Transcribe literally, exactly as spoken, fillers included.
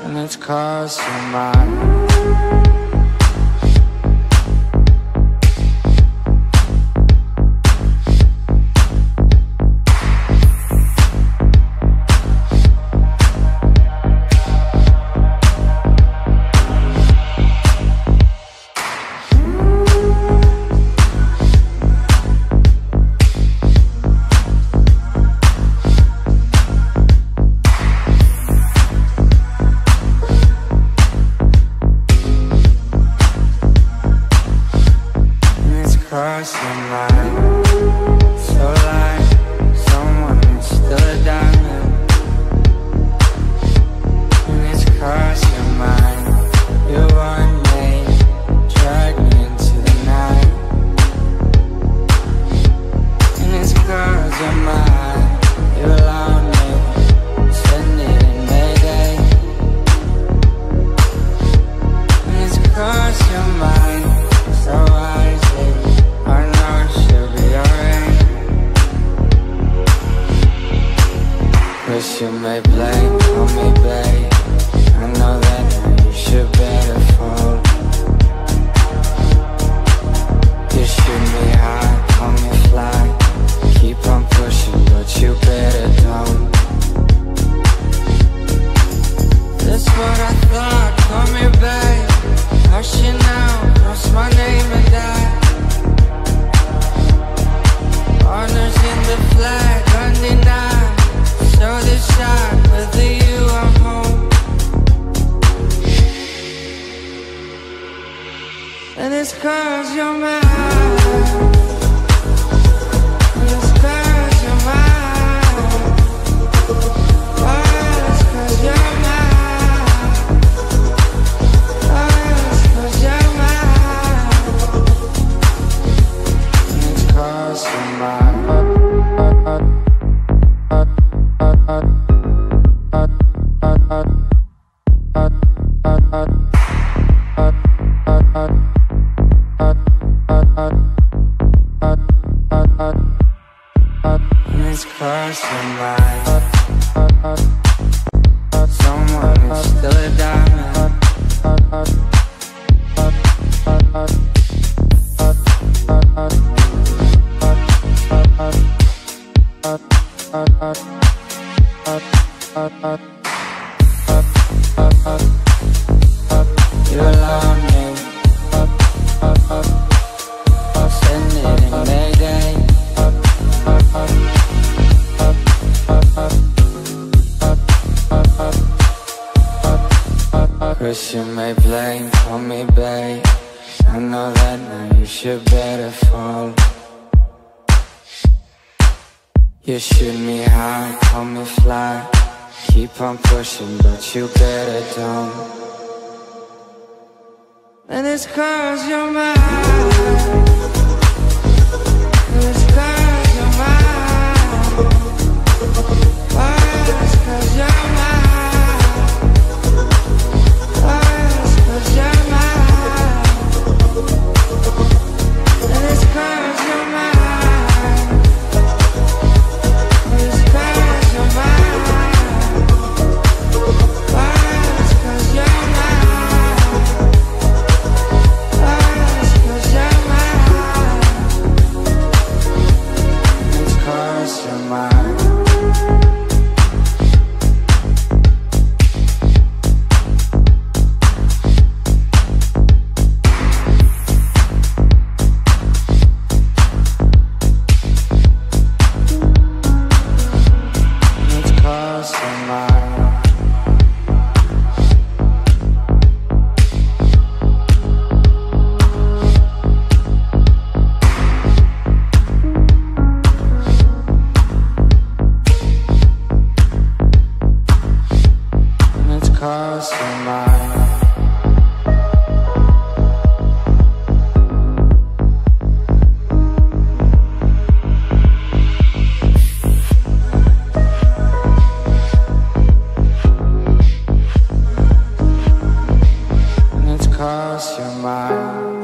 and it's crossed your mind. Cross your mind, so like someone is still a diamond. And it's cross your mind, you want me, drag me into the night. And it's cross your mind, you allow me, spend it in Mayday. And it's cross your mind, so wisely, I know it should be alright. Cause you may blame on me, babe. I know that you should better fall. You shoot me high, call me fly. Keep on pushing, but you better don't. That's what I thought, call me babe. Hush it now, cross my name and die. Honors in the flag, undenied. So this shot, whether you are home. And it's cause you're mine. And it's cause you're mine. Oh, it's cause you're mine. Oh, it's cause you're mine. And it's cause you're mine. And it's crossed your mind. Someone is still a diamond. You allow me, send it in Mayday. Cause you may blame, call me babe. I know that now you should better fall. You shoot me high, call me fly. Keep on pushing, but you better don't. And it's cause you're mine. And it's cause you're mine. Oh, it's cause you're mine. Oh, it's cause you're mine. And it's cause you're mine. And it's cause you're mine. Oh, it's cause you're mine. Oh, it's cause you're mine. It's cause you're mine. Cross your mind. And it's cross your mind.